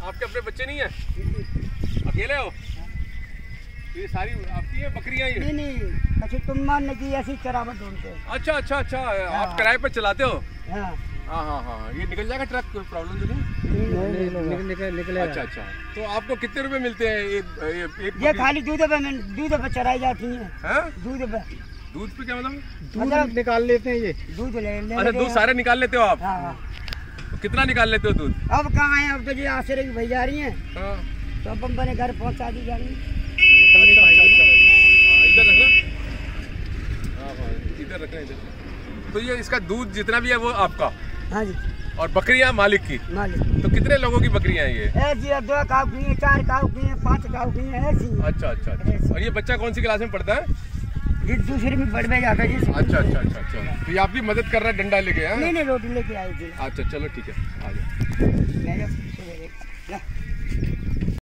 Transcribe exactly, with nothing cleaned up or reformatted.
आपके अपने बच्चे नहीं है? अकेले हो? ये सारी आपकी है बकरियां? ये नहीं नहीं, अच्छा तुम मान की ऐसी चरावत ढूंढते हैं। अच्छा अच्छा अच्छा, आप किराए पर चलाते हो? हाँ हाँ हाँ हाँ, ये निकल जाएगा ट्रक, कोई प्रॉब्लम तो नहीं? निकल निकल निकलेगा। अच्छा अच्छा, तो आपको कितने रुपए मिलते हैं एक एक, एक ये खाली दूध पे दूध पे चराई जाती है। हैं? दूध पे दूध पे क्या मतलब? दूध निकाल लेते हैं, ये दूध ले ले अच्छा, दूध सारे निकाल लेते हो आप? हाँ हाँ। तो कितना निकाल लेते हो दूध? अब कहाँ है, अब तो जी आश्रय की भई जा रही है, हाँ। तो अब हम अपने घर पहुँचा दी जा रही है। अच्छा अच्छा अच्छा, हाँ, इधर रखना। हाँ हाँ, इधर रखना इधर। तो ये इसका दूध जितना भी है वो आपका? हाँ जी। और बकरियां मालिक की? मालिक। तो कितने लोगों की बकरियां हैं ये? ऐसी है, दो काऊ की है, चार काऊ की है, पांच काऊ की है, ऐसी। अच्छा अच्छा अच्छा। और ये बच्चा कौन सी क्लास में पढ़ता है? ये दूसरे में पढ़ में जाता है जी। अच्छा अच्छा अच्छा अच्छा, तो ये आपकी मदद कर रहा है डंडा लेके? नहीं नहीं, रोटी लेके आई थी। अच्छा चलो ठीक है, आ जाओ।